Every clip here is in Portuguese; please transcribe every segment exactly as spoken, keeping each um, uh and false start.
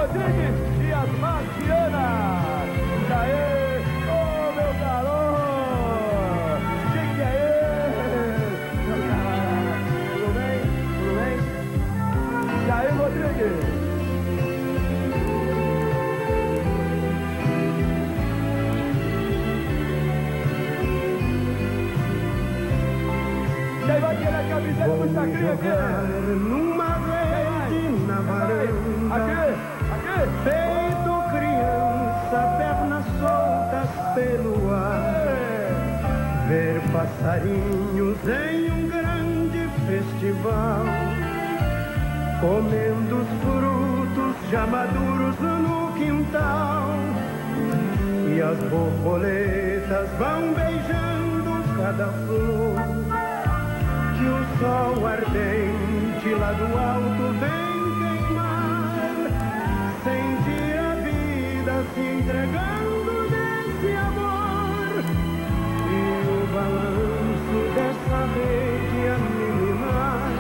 Rodrigues e as Marcianas. Aê, ô oh, meu garoto. Quem que é ele? Meu cara. Tudo bem? Tudo bem? E aí, Rodrigues? Quem vai querer a camiseta do Chacrinha aqui? Numa rede na varanda. Aqui, aqui. Feito criança, pernas soltas pelo ar. Ver passarinhos em um grande festival, comendo os frutos já maduros no quintal. E as borboletas vão beijando cada flor, que o sol ardente lá do alto vem queimar. Sentir a vida se entregando nesse amor, e o balanço dessa rede a mimar.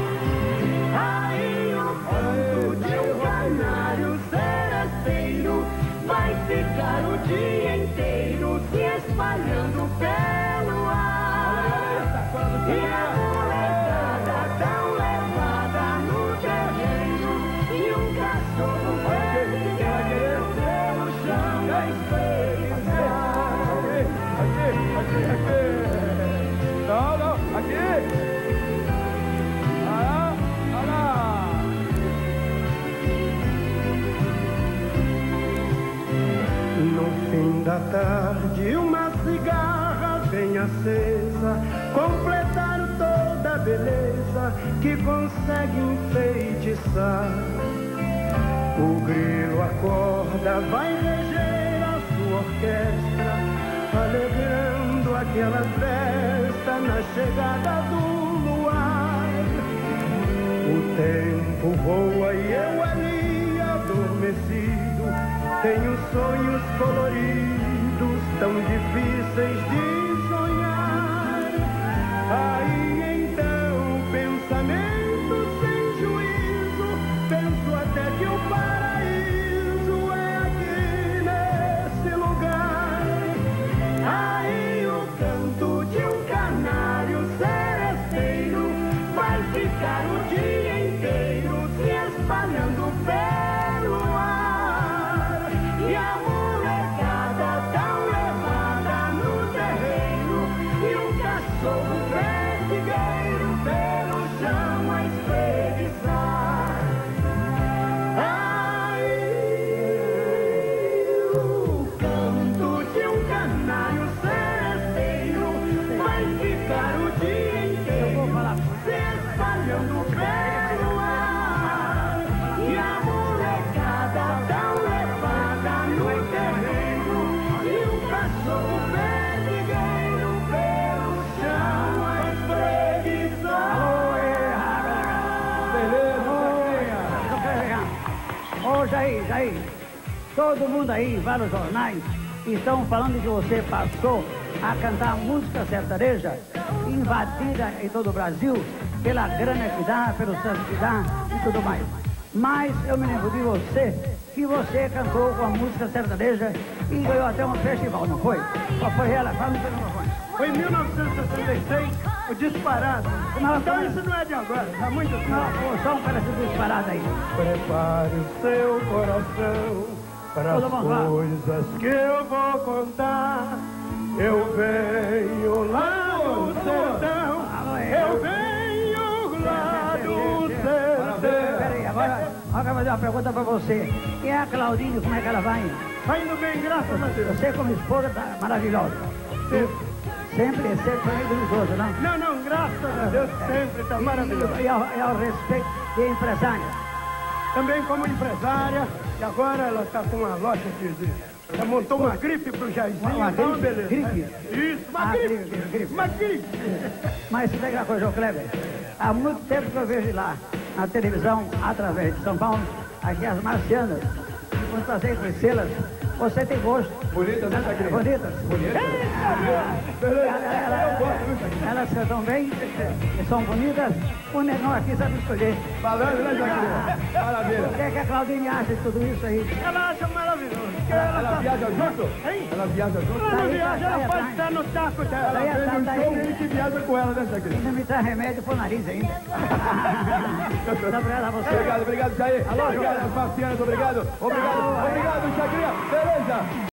Aí o canto de um canário seresteiro vai ficar o dia inteiro se espalhando pelo ar. E a molecada tão levada no terreno, e um cachorro velho pelo chão vai espreguiçar. Aqui, aqui, aqui. Não, não, aqui. Ah, ah, lá. No fim da tarde, uma cigarra bem acesa completar toda a beleza que consegue enfeitiçar. O grilo acorda, vai reger a sua orquestra, alegrando aquela festa na chegada do luar. O tempo voa e eu ali adormecido tenho sonhos coloridos tão difíceis de sonhar. Aí então, pensamento sem juízo, penso até que o paraíso é aqui nesse lugar. Aí o canto de um canário seresteiro vai ficar o dia inteiro se espalhando pelo ar. E a molecada tão levada no terreno, e um cachorro perdigueiro pelo chão a espreguiçar. Aí o canto de um canário seresteiro vai ficar o dia inteiro se espalhando pelo ar. E a molecada tão levada no terreno, e um cachorro perdigueiro pelo chão a espreguiçar. Ô, Jair, Jair, todo mundo aí, vários jornais, estão falando que você passou a cantar música sertaneja invadida em todo o Brasil pela grana que dá, pelo santo que dá e tudo mais. Mas eu me lembro de você, que você cantou com a música sertaneja e ganhou até um festival, não foi? Qual foi ela? Fala no microfone. Foi em mil novecentos e sessenta e seis, o Disparado. Não, Então não. isso não é de agora, tá muito tempo. Não, pô, só um pedacinho do Disparado aí. Prepare o seu coração para Ô, as vamos lá. coisas que eu vou contar. Eu venho lá do sertão, eu venho lá do sertão. Peraí, agora, agora eu vou fazer uma pergunta pra você. E a Claudine, como é que ela vai? Tá indo bem, graças a Deus. Você como esposa tá maravilhosa. Sempre. Sempre, sempre foi meio dos outros, não? Não, não, graças a Deus, sempre tá maravilhoso. E ao, e ao respeito de empresária. Também como empresária, e agora ela tá com uma loja de... Ela montou uma grife pro Jairzinho. Uma então, grife? beleza. Grife? Isso, uma Ah, grife. grife, grife. Uma grife. Mas você tem aquela coisa, ô Kleber, há muito tempo que eu vejo lá, na televisão, através de São Paulo, aqui as marcianas, quando passei conhecê-las, você tem gosto. Bonitas, né, Chacrinha? Bonitas. Bonitas. Elas cantam bem, são bonitas, o negão aqui sabe escolher. Falando, né, Chacrinha? Maravilha. O que é que a Claudine acha de tudo isso aí? Ela acha maravilhoso. Ela, ela viaja junto? Hein? Ela viaja junto? Ela não Daí, viaja, daí ela pode atrás. estar no taco dela. Ela Daí, vem no daí. show e ele que viaja com ela, né, Chacrinha? Ainda me traz remédio pro nariz ainda. Muito obrigado a você. Obrigado, obrigado, Jair. Obrigado, Marciano, obrigado. Obrigado, obrigado, Chacrinha. Beleza?